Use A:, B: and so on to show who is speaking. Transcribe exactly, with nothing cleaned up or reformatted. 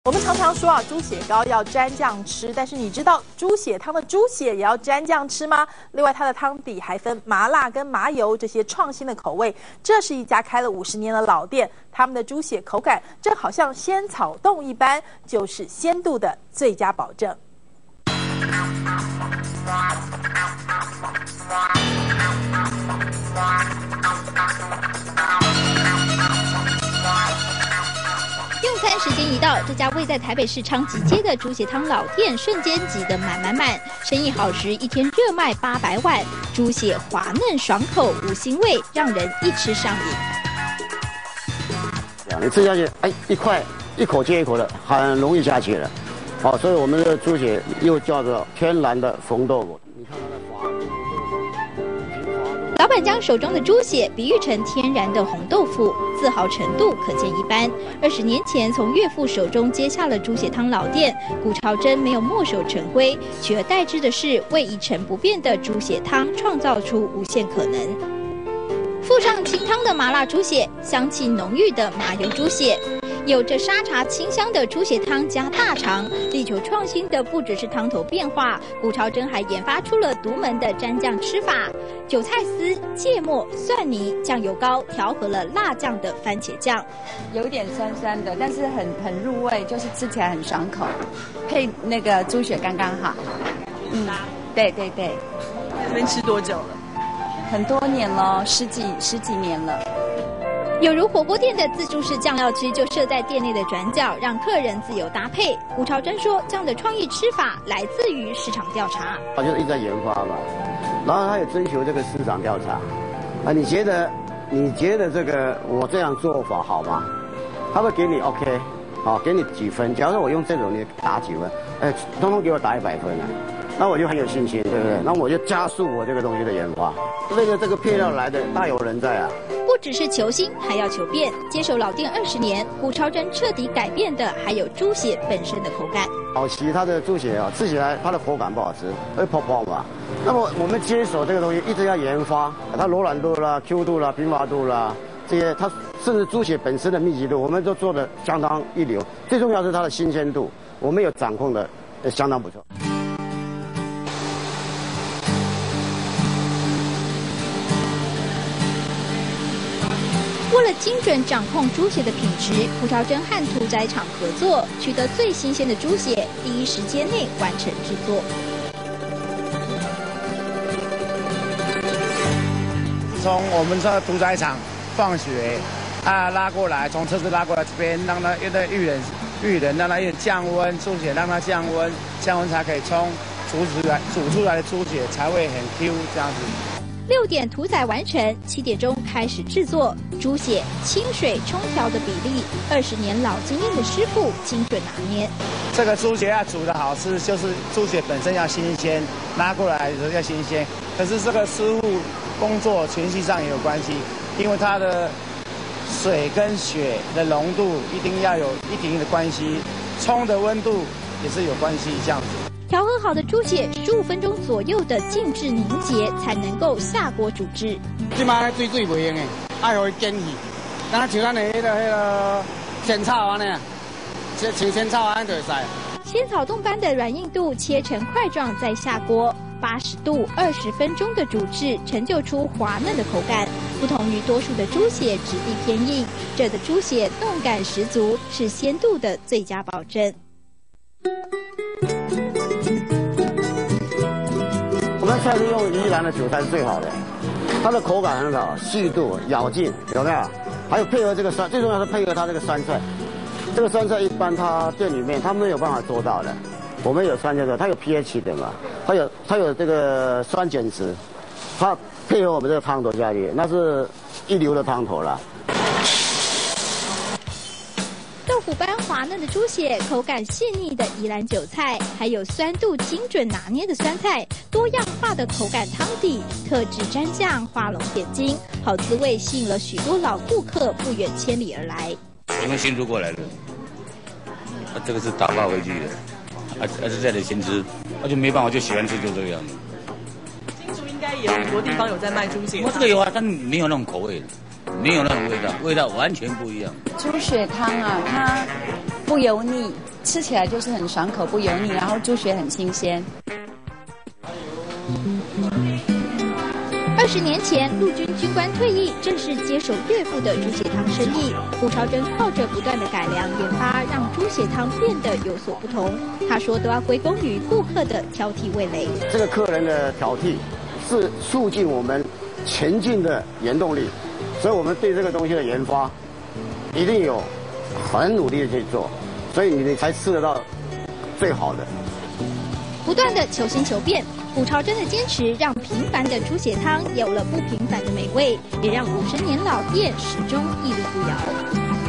A: 我们常常说啊，猪血糕要沾酱吃，但是你知道猪血汤的猪血也要沾酱吃吗？另外，它的汤底还分麻辣跟麻油这些创新的口味。这是一家开了五十年的老店，他们的猪血口感正好像仙草冻一般，就是鲜度的最佳保证。
B: 用餐时间一到，这家位在台北市昌吉街的猪血汤老店瞬间挤得满满满。生意好时，一天热卖八百碗。猪血滑嫩爽口，无腥味，让人一吃上瘾。
C: 你吃下去，哎，一块一口接一口的，很容易下去了。好、哦，所以我们的猪血又叫做天然的红豆腐。你看它的滑。
B: 老板将手中的猪血比喻成天然的红豆腐，自豪程度可见一斑。二十年前从岳父手中接下了猪血汤老店，古朝珍没有墨守成规，取而代之的是为一成不变的猪血汤创造出无限可能。附上清汤的麻辣猪血，香气浓郁的麻油猪血。有着沙茶清香的猪血汤加大肠，力求创新的不只是汤头变化，古朝珍还研发出了独门的蘸酱吃法，韭菜丝、芥末、蒜泥、酱油膏调和了辣酱的番茄酱，
D: 有点酸酸的，但是很很入味，就是吃起来很爽口，配那个猪血刚刚好。嗯，对对对。
A: 在这边吃多久了？
D: 很多年了，十几十几年了。
B: 有如火锅店的自助式酱料区就设在店内的转角，让客人自由搭配。吴朝珍说，这样的创意吃法来自于市场调查，
C: 他就是一直在研发嘛，然后他也征求这个市场调查。啊，你觉得你觉得这个我这样做法好吗？他会给你 OK， 好，给你几分。假如说我用这种，你打几分？哎，通通给我打一百分啊！那我就很有信心，对不对？那我就加速我这个东西的研发。为了这个配料来的大有人在啊！
B: 不只是求新，还要求变。接手老店二十年，古朝珍彻底改变的还有猪血本身的口感。
C: 早期它的猪血啊，吃起来它的口感不好吃，会泡泡嘛。那么我们接手这个东西，一直要研发它柔软度啦、Q 度啦、平滑度啦，这些它甚至猪血本身的密集度，我们都做的相当一流。最重要是它的新鲜度，我们有掌控的相当不错。
B: 为了精准掌控猪血的品质，胡朝珍和屠宰场合作，取得最新鲜的猪血，第一时间内完成制作。
E: 从我们这屠宰场放血，啊拉过来，从车子拉过来这边，让它有点预冷，预冷让它有点降温，猪血让它降温，降温才可以冲煮出来，煮出来的猪血才会很 Q 这样子。
B: 六点屠宰完成，七点钟开始制作。猪血、清水冲调的比例，二十年老经验的师傅精准拿捏。
E: 这个猪血要煮的好吃，就是猪血本身要新鲜，拉过来的时候要新鲜。可是这个师傅工作程序上也有关系，因为它的水跟血的浓度一定要有一定的关系，冲的温度也是有关系，这样子。
B: 调和好的猪血，十五分钟左右的静置凝结，才能够下锅煮制。
F: 即摆水水袂用的，爱互伊坚气，敢像咱的迄个迄个仙草安尼啊，像像仙草安尼就会使。
B: 仙草冻般的软硬度切成块状，再下锅，八十度二十分钟的煮制，成就出滑嫩的口感。不同于多数的猪血质地偏硬，这的猪血动感十足，是鲜度的最佳保证。
C: 我们菜是用宜兰的韭菜是最好的，它的口感很好，细度、咬劲，有没有？还有配合这个酸，最重要是配合它这个酸菜。这个酸菜一般它店里面它没有办法做到的，我们有酸菜的，它有 pH 的嘛，它有它有这个酸碱值，它配合我们这个汤头下去，那是一流的汤头了。
B: 豆腐般滑嫩的猪血，口感细腻的宜兰韭菜，还有酸度精准拿捏的酸菜，多样化的口感汤底，特制蘸酱画龙点睛，好滋味吸引了许多老顾客不远千里而来。
G: 我们新竹过来的，啊，这个是打发回去的，啊，而是在这先吃，那、啊、就没办法，就喜欢吃就这个样子。
A: 新竹应该也有很多地方有在卖猪血，
G: 我这个有啊，但没有那种口味的。没有那种味道，味道完全不一样。
D: 猪血汤啊，它不油腻，吃起来就是很爽口，不油腻，然后猪血很新鲜。
B: 二十年前，陆军军官退役，正式接手岳父的猪血汤生意。胡朝珍靠着不断的改良研发，让猪血汤变得有所不同。他说，都要归功于顾客的挑剔味蕾。
C: 这个客人的挑剔，是促进我们前进的原动力，所以我们对这个东西的研发，一定有很努力的去做，所以你才吃得到最好的。
B: 不断的求新求变。胡朝珍的坚持，让平凡的猪血汤有了不平凡的美味，也让五十年老店始终屹立不摇。